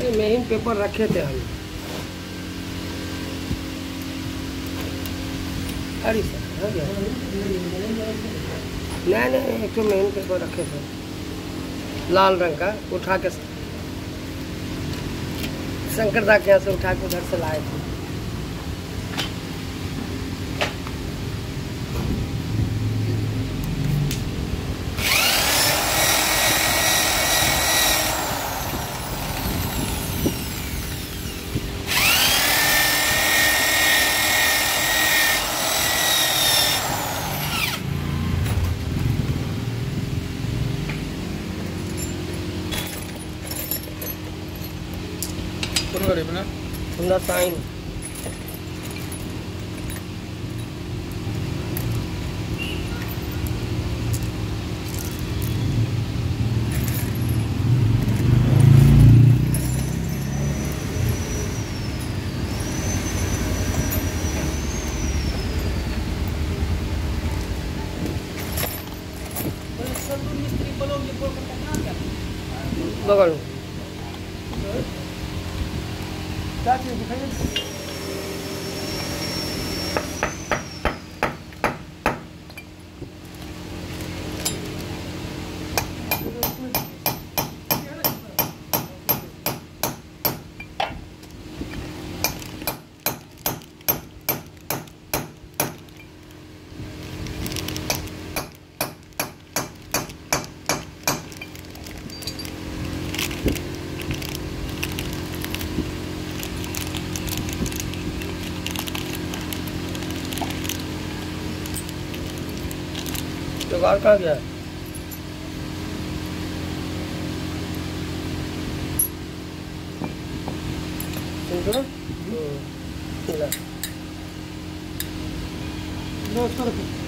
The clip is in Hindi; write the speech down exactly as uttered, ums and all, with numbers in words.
मेन पेपर रखे थे हम। अरे सर नहीं नहीं, एक तो मेन पेपर रखे थे लाल रंग का, उठा के शंकरदा के यहाँ से उठा के उधर से लाए थे। कौन गाड़ी में ना? Honda Shine. बगल क्या चीज़ दिखाइए। जुगाड़ कहाँ गया? सुन दो।